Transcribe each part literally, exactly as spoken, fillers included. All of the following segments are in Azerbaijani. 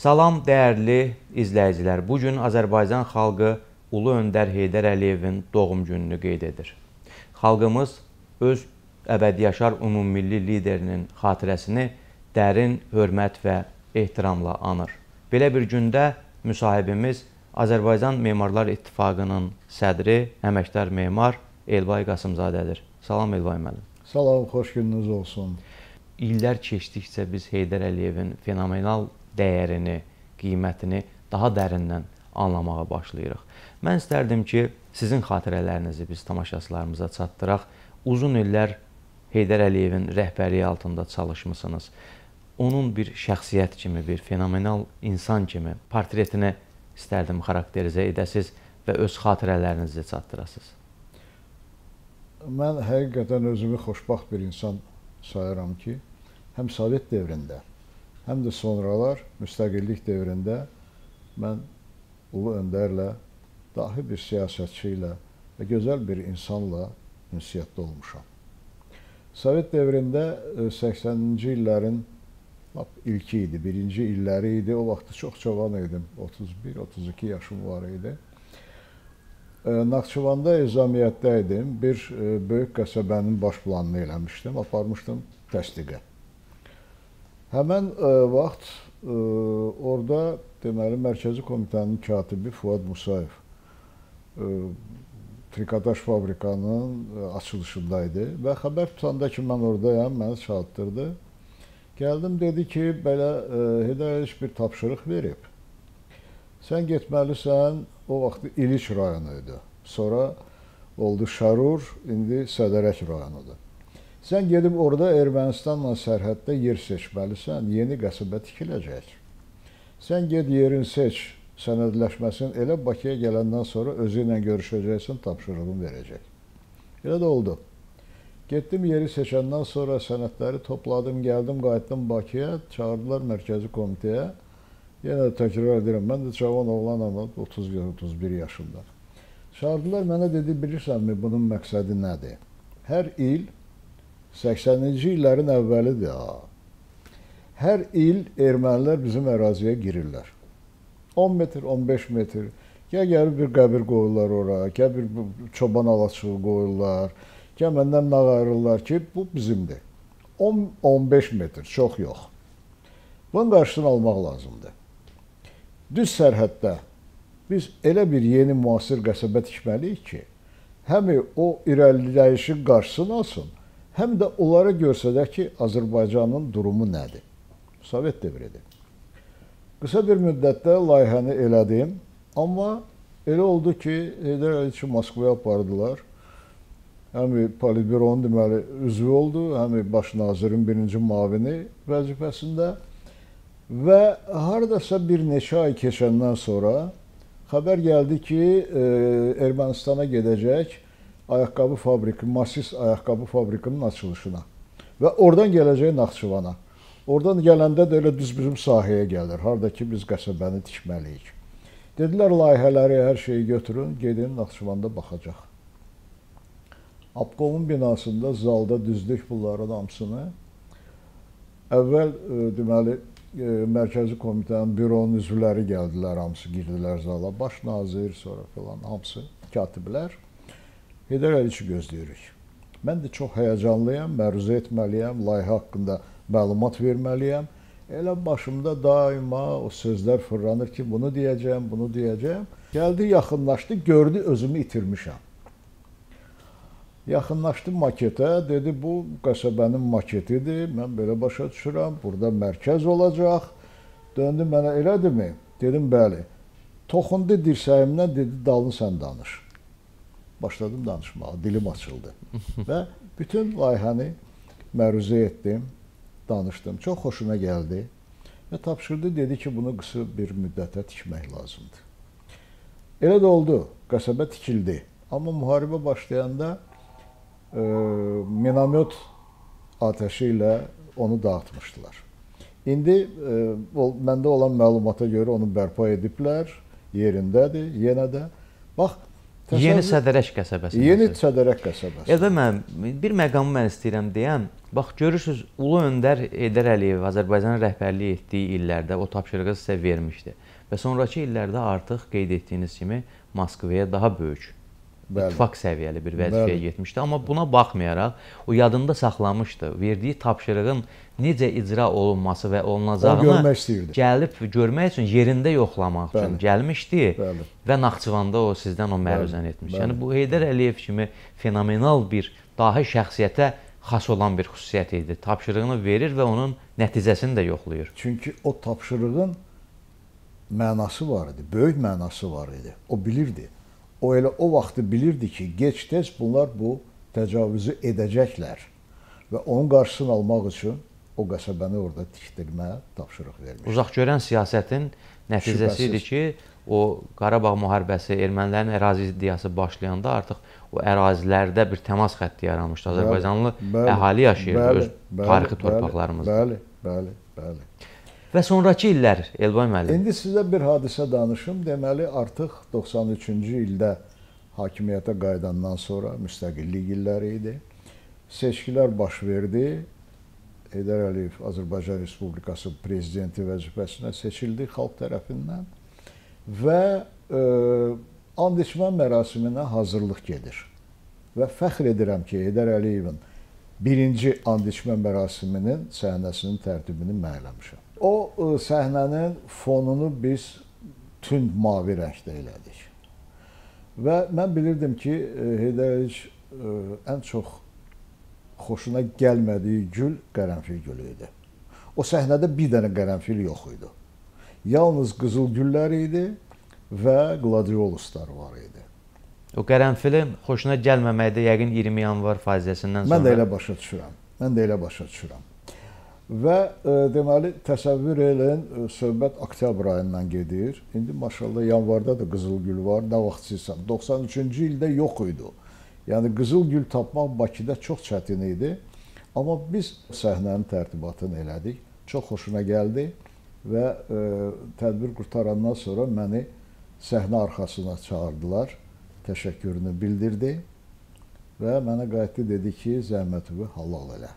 Salam dəyərli izləyicilər. Bugün Azərbaycan xalqı Ulu Öndər Heydər Əliyevin doğum gününü qeyd edir. Xalqımız öz əbədiyaşar ümummilli liderinin xatirəsini dərin hörmət və ehtiramla anır. Belə bir gündə müsahibimiz Azərbaycan Memarlar İttifaqının sədri, əməkdar memar Elbay Qasımzadədir. Salam Elbay müəllim. Salam, xoş gününüz olsun. İllər keçdikcə biz Heydər Əliyevin fenomenal dəyərini, qiymətini daha dərindən anlamağa başlayırıq. Mən istərdim ki, sizin xatirələrinizi biz tamaşaçılarımıza çatdıraq. Uzun illər Heydər Əliyevin rəhbərliyi altında çalışmısınız. Onun bir şəxsiyyət kimi, bir fenomenal insan kimi portretini istərdim xarakterizə edəsiz və öz xatirələrinizi çatdırasınız. Mən həqiqətən özümü xoşbaxt bir insan sayıram ki, həm Sovet dövründə, həm də sonralar müstəqillik dövründə mən Ulu Öndərlə, dahi bir siyasətçi ilə və gözəl bir insanla ünsiyyətdə olmuşam. Sovet dövründə səksəninci illərin ilki idi, birinci illəri idi. O vaxtı çox cavan idim, otuz bir otuz iki yaşım var idi. Naxçıvanda ezamiyyətdə idim. Bir böyük qəsəbənin baş planını eləmişdim, aparmışdım təsdiqə. Həmən vaxt orada deməli Mərkəzi Komitənin katibi Fuad Musayev trikotaj fabrikanın açılışındaydı və xəbər tutanda ki, mən oradayam, məni çağırtdırdı. Gəldim, dedi ki, belə Heydər Əliyev bir tapşırıq verib. Sən getməlisən, o vaxt İliç rayonu idi. Sonra oldu Şərur, indi Sədərək rayonudur. Sən gedib orada Ermənistanla sərhəddə yer seçməlisən, yeni qəsəbə tikiləcək. Sən ged yerin seç, sənədləşməsin, elə Bakıya gələndən sonra özü ilə görüşəcəksin, tapşırığını verəcək. Elə də oldu. Getdim yeri seçəndən sonra sənədləri topladım, gəldim, qayıtdım Bakıya, çağırdılar Mərkəzi Komitəyə. Yenə də təkrar edirəm, mən də cavan oğlanam, otuz otuz bir yaşında. Çağırdılar, mənə dedi, bilirsənmi, bunun məqsədi nədir? Hər il, səksəninci illərin əvvəlidir, hər il ermənilər bizim əraziyə girirlər. on metr, on beş metr, ya gəlib bir qəbir qoyurlar ora, ya bir çoban alaçığı qoyurlar, ya məndən nağ ayırırlar ki, bu bizimdir. on on beş metr, çox yox. Bunun qarşısını almaq lazımdır. Düz sərhəddə biz elə bir yeni müasir qəsəbə tikməliyik ki, həm o irəliləyişin qarşısını alsın, həm də onlara görsədək ki, Azərbaycanın durumu nədir? Sovet dövridir. Qısa bir müddətdə layihəni elədim, amma elə oldu ki, Heydər Əliyevi Moskvaya apardılar. Həm Politbyronun deməli üzvü oldu, həm baş nazirin birinci mavini vəzifəsində və haradasa bir neçə ay keçəndən sonra xəbər gəldi ki, Ermənistana gedəcək ayaqqabı fabriki, Masis ayaqqabı fabrikinin açılışına və oradan gələcək Naxçıvana. Oradan gələndə də elə düz bizim sahəyə gəlir, harada ki, biz qəsəbəni tikməliyik. Dedilər, layihələri, hər şeyi götürün, gedin Naxçıvanda baxacaq. Abkomun binasında, zalda düzdük bunların hamısını. Əvvəl, deməli, Mərkəzi Komitənin büronun üzvləri gəldilər, hamısı girdilər zala. Baş nazir, sonra filan, hamısı katiblər. Heydər Əliyevi gözləyirik. Mən də çox həyəcanlıyam, məruzə etməliyəm, layihə haqqında məlumat verməliyəm. Elə başımda daima o sözlər fırlanır ki, bunu deyəcəyəm, bunu deyəcəyəm. Gəldi, yaxınlaşdı, gördü, özümü itirmişəm. Yaxınlaşdı maketə, dedi, bu qəsəbənin maketidir, mən belə başa düşürəm, burada mərkəz olacaq. Döndü mənə, elədimi? Dedim, bəli. Toxundu dirsəyimdən, dedi, dalını sən danış. Başladım danışmağa, dilim açıldı. Və bütün layihəni məruzə etdim, danışdım. Çox xoşuna gəldi və tapşırdı, dedi ki, bunu qısa bir müddətə tikmək lazımdır. Elə də oldu, qəsəbə tikildi. Amma müharibə başlayanda e, minamyot atəşi ilə onu dağıtmışdılar. İndi e, məndə olan məlumata görə onu bərpa ediblər, yerindədir, yenə də. Bax, Yeni Sədərək qəsəbəsi. Yeni Sədərək qəsəbəsi. Elbə mən bir məqamı mən istəyirəm deyəm. Bax görürsüz, Ulu Öndər Heydər Əliyev Azərbaycanın rəhbərlik etdiyi illərdə o tapşırığı sizə vermişdi. Və sonrakı illərdə artıq qeyd etdiyiniz kimi Moskvaya daha böyük, Bəli. İttifaq səviyyəli bir vəzifəyə getmişdi. Amma buna baxmayaraq o yadında saxlamışdı. Verdiyi tapşırığın necə icra olunması və olunacağını gəlib görmək üçün, yerində yoxlamaq üçün Bəli. Gəlmişdi Bəli. Və Naxçıvanda o sizdən o məruzəni etmiş. Bəli. Yəni bu Heydər Əliyev kimi fenomenal bir dahi şəxsiyyətə xas olan bir xüsusiyyət idi. Tapşırığını verir və onun nəticəsini də yoxlayır. Çünki o tapşırığın mənası var idi, böyük mənası var idi. O bilirdi. O elə o vaxtı bilirdi ki, gec-tez bunlar bu təcavüzü edəcəklər və onun qarşısını almaq üçün o qəsəbəni orada tikdirməyə tapşırıq vermiş. Uzaqgörən siyasətin nəticəsi idi ki, o Qarabağ müharibəsi, ermənilərin ərazi iddiası başlayanda artıq o ərazilərdə bir təmas xətti yaranmışdı. Azərbaycanlı bəli, əhali yaşayırdı bəli, öz bəli, tarixi torpaqlarımızda. Bəli, bəli, bəli. Və sonrakı illər, Elbay müəllim? İndi sizə bir hadisə danışım. Deməli, artıq doxsan üçüncü ildə hakimiyyətə qayıdandan sonra müstəqillik illəri idi. Seçkilər baş verdi. Heydər Əliyev Azərbaycan Respublikası prezidenti vəzifəsinə seçildi xalq tərəfindən və e, and içmə mərasiminə hazırlıq gedir. Və fəxr edirəm ki, Heydər Əliyevin birinci and içmə mərasiminin səhnəsinin tərtibini mən eləmişəm. O səhnənin fonunu biz tünd mavi rəngdə elədik. Və mən bilirdim ki, Heydər Əliyev ən çox xoşuna gəlmədiyi gül qərənfil gülü idi. O səhnədə bir dənə qərənfil yox idi. Yalnız qızıl güllər idi və qladioluslar var idi. O qərənfilin xoşuna gəlməməkdə yəqin iyirmi yanvar faciəsindən sonra... Mən də elə başa düşürəm. Mən də elə başa düşürəm. Və e, deməli, təsəvvür eləyin, söhbət oktyabr ayından gedir. İndi maşallah yanvarda da qızıl gül var, nə vaxtçıysa. doxsan üçüncü ildə yox idi. Yəni qızıl gül tapmaq Bakıda çox çətin idi. Amma biz səhnənin tərtibatını elədik. Çox xoşuna gəldi və e, tədbir qurtarandan sonra məni səhnə arxasına çağırdılar. Təşəkkürünü bildirdi və mənə qayıtdı, dedi ki, zəhmətimi halal elə.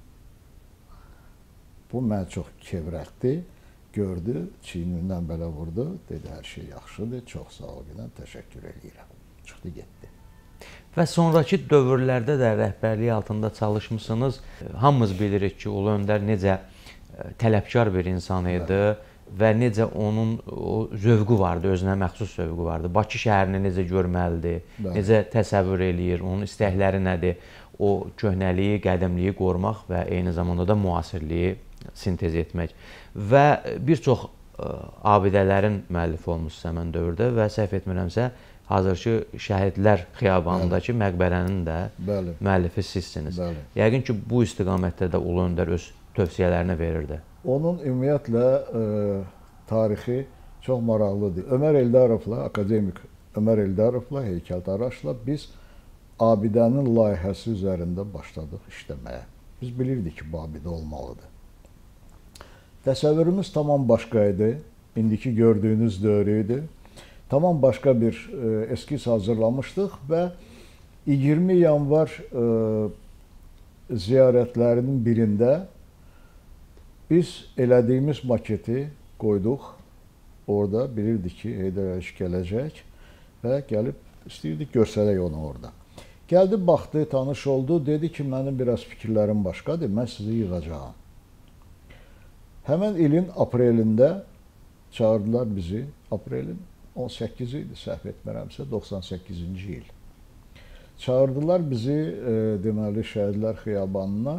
Bu mənə çox kevrətdi, gördü, çiynindən belə vurdu, dedi, hər şey yaxşıdır, çox sağ ol, təşəkkür edirəm. Çıxdı, getdi. Və sonraki dövrlərdə də rəhbərliyi altında çalışmışsınız. Hamımız bilirik ki, Ulu Öndər necə tələbkar bir insan idi və necə onun o zövqü vardı, özünə məxsus zövqü vardı. Bakı şəhərini necə görməlidir, Bəli. Necə təsəvvür eləyir, onun istəkləri nədir, o köhnəliyi, qədimliyi qorumaq və eyni zamanda da müasirliyi sintez etmək. Və bir çox abidələrin müəllifi olmuşsunuz həmən dövrdə və səhv etmirəmsə, hazırki Şəhidlər Xiyabanındakı Bəli. Məqbərənin də Bəli. Müəllifi sizsiniz. Bəli. Yəqin ki, bu istiqamətdə də Ulu Öndər öz tövsiyələrini verirdi. Onun ümumiyyətlə e, tarixi çox maraqlıdır. Ömər Eldarovla, akademik Ömər Eldarovla, heykəltaraşla biz abidənin layihəsi üzərində başladıq işləməyə. Biz bilirdik ki, bu abidə olmalıdır. Təsəvvürümüz tamam başqa idi. İndiki gördüyünüz dövrü idi. Tamam başqa bir e, eskiz hazırlamışdıq və iyirmi yanvar e, ziyarətlərinin birində biz elədiyimiz maketi qoyduq. Orada bilirdik ki, Heydər Əliyev gələcək və gəlib istəyirdik görsələk onu orada. Gəldi, baxdı, tanış oldu, dedi ki, mənim biraz fikirlərim başqadır, mən sizi yığacağam. Həmən ilin aprelində çağırdılar bizi, aprelin on səkkizi idi, səhv etmirəmsə, doxsan səkkizinci il. Çağırdılar bizi, e, deməli, Şəhidlər Xiyabanına.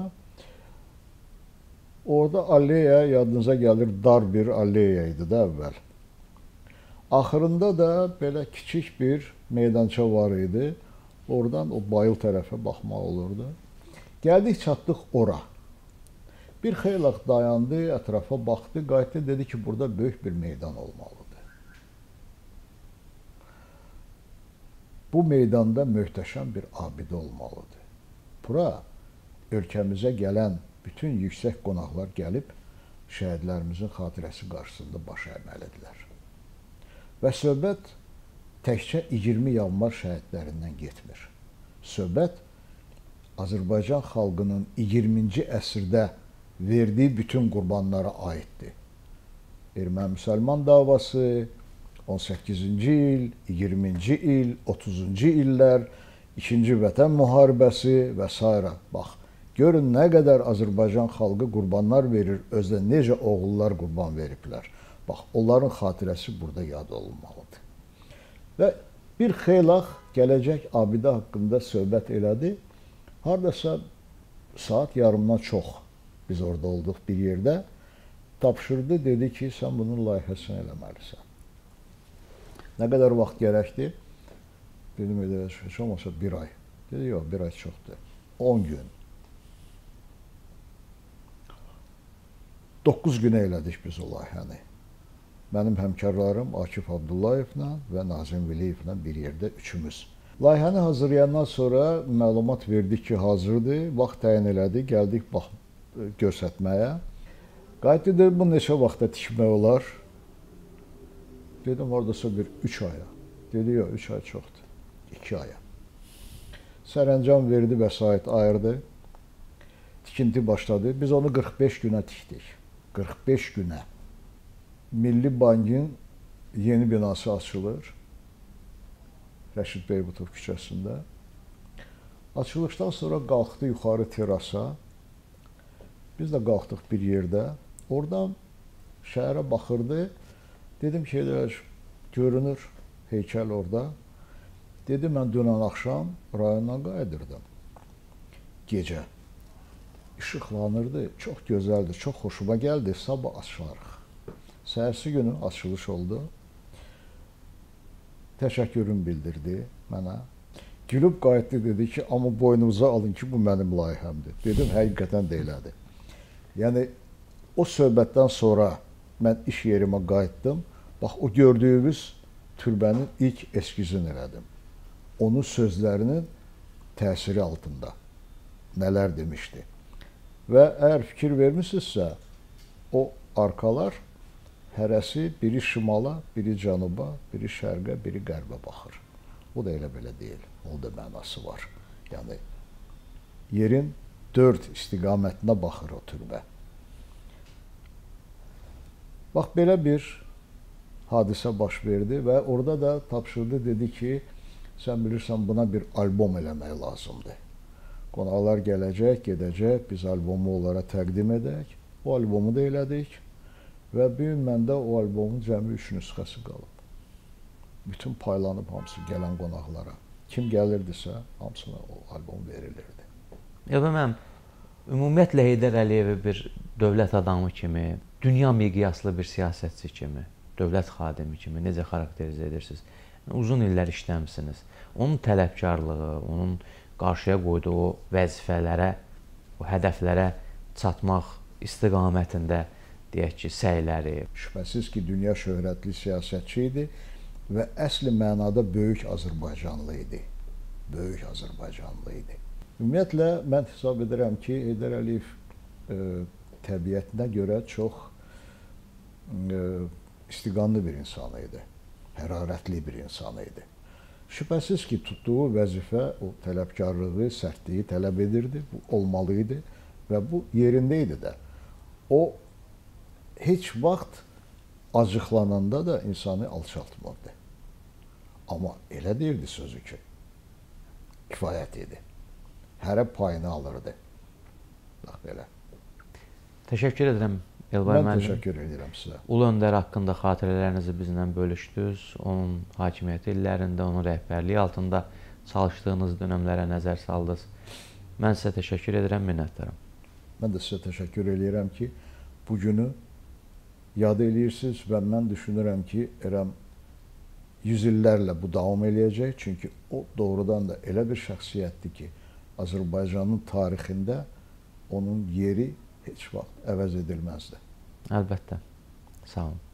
Orada alleya, yadınıza gəlir, dar bir alleya idi də əvvəl. Axırında da belə kiçik bir meydança var idi. Oradan o bayıl tərəfə baxmaq olurdu. Gəldik, çatdıq ora. Bir xeyli dayandı, ətrafa baxdı, qayıtdı, dedi ki, burada böyük bir meydan olmalıdır. Bu meydanda möhtəşəm bir abidə olmalıdır. Bura ölkəmizə gələn bütün yüksək qonaqlar gəlib şəhidlərimizin xatirəsi qarşısında baş əyməlidirlər. Və söhbət təkcə iyirmi yanvar şəhidlərindən getmir. Söhbət Azərbaycan xalqının iyirminci əsrdə verdiyi bütün qurbanlara aiddir. Erməni-müsəlman davası, on səkkizinci il, iyirminci il, otuzuncu illər, İkinci Vətən müharibəsi və s. Bax, görün nə qədər Azərbaycan xalqı qurbanlar verir, özdə necə oğullar qurban veriblər. Bax, onların xatirəsi burada yad olunmalıdır. Və bir xeylaq gələcək abidə haqqında söhbət elədi. Haradasa saat yarımdan çox biz orada olduq bir yerdə. Tapşırdı, dedi ki, sən bunun layihəsini eləməlisən. Nə qədər vaxt gərəkdir? Dedim, heç olmasa bir ay. Dedi, yox, bir ay çoxdur. on gün. doqquz günə elədik biz o layihəni. Mənim həmkarlarım Akif Abdullayevlə və Nazim Viliyevlə bir yerdə üçümüz. Layihəni hazırlayandan sonra məlumat verdik ki, hazırdır, vaxt təyin elədik, gəldik bax, göstərməyə. Qayıtdı, dedi, bu neçə vaxtda tikmək olar? Dedim, oradasa bir üç aya. Dedi, yox, üç ay çoxdur, iki aya. Sərəncam verdi, vəsait ayırdı, tikinti başladı. Biz onu qırx beş günə tikdik, qırx beş günə. Milli Bankın yeni binası açılır. Rəşid Beybutov küçəsində. Açılışdan sonra qalxdı yuxarı terasa. Biz də qalxdıq bir yerdə. Oradan şəhərə baxırdı. Dedim ki, görünür heykəl orada. Dedi, mən dünən axşam rayondan qayıdırdım. Gecə. İşıqlanırdı, çox gözəldir, çox xoşuma gəldi. Sabah açılarıq. Səhərsi günü açılış oldu. Təşəkkürünü bildirdi mənə. Gülüb qayıtdı, dedi ki, amma boynunuza alın ki, bu mənim layihəmdir. Dedim, həqiqətən də elədi. Yəni, o söhbətdən sonra mən iş yerimə qayıtdım. Bax, o gördüyümüz türbənin ilk eskizini elədim. Onun sözlərinin təsiri altında nələr demişdi. Və əgər fikir vermişsinizsə, o arkalar hərəsi biri şimala, biri cənuba, biri şərqə, biri qərbə baxır. O da elə belə deyil. O da mənası var. Yəni, yerin dörd istiqamətinə baxır o türbə. Bax, belə bir hadisə baş verdi və orada da tapşırdı, dedi ki, sən bilirsən, buna bir albom eləmək lazımdır. Qonaqlar gələcək, gedəcək, biz albomu onlara təqdim edək. O albomu da elədik. Və bu gün məndə o albomun cəmi üç nüsxəsi qalıb. Bütün paylanıb hamısı gələn qonaqlara. Kim gəlirdisə, hamısına o albom verilirdi. Ya və mən ümumiyyətlə Heydər Əliyevi bir dövlət adamı kimi, dünya miqyaslı bir siyasətçi kimi, dövlət xadimi kimi necə xarakterizə edirsiniz? Uzun illər işləmisiniz. Onun tələbkarlığı, onun qarşıya qoyduğu o vəzifələrə, o hədəflərə çatmaq istiqamətində deyək ki, səyləri. Şübhəsiz ki, dünya şöhrətli siyasətçi idi və əsli mənada böyük Azərbaycanlı idi. Böyük Azərbaycanlı idi. Ümumiyyətlə, mən hesab edirəm ki, Heydər Əliyev e, təbiətinə görə çox e, istiqanlı bir insan idi. Hərarətli bir insan idi. Şübhəsiz ki, tutduğu vəzifə, o tələbkarlığı, sərtliyi tələb edirdi, bu olmalı idi və bu yerində idi də. O, heç vaxt acıqlananda da insanı alçaltmırdı. Amma elə deyirdi sözü ki, kifayət idi. Hərə payını alırdı. Bax, belə. Təşəkkür edirəm, Elvar müəllim. Mən təşəkkür edirəm sizə. Ulu Öndər haqqında xatirələrinizi bizlə bölüşdünüz. Onun hakimiyyəti illərində, onun rəhbərliyi altında çalışdığınız dönəmlərə nəzər saldınız. Mən sizə təşəkkür edirəm, minnətdaram. Mən də sizə təşəkkür edirəm ki, bu günü yad eləyirsiniz və mən düşünürəm ki, Ərəm yüz illərlə bu davam eləyəcək. Çünki o doğrudan da elə bir şəxsiyyətdir ki, Azərbaycanın tarixində onun yeri heç vaxt əvəz edilməzdi. Əlbəttə. Sağ olun.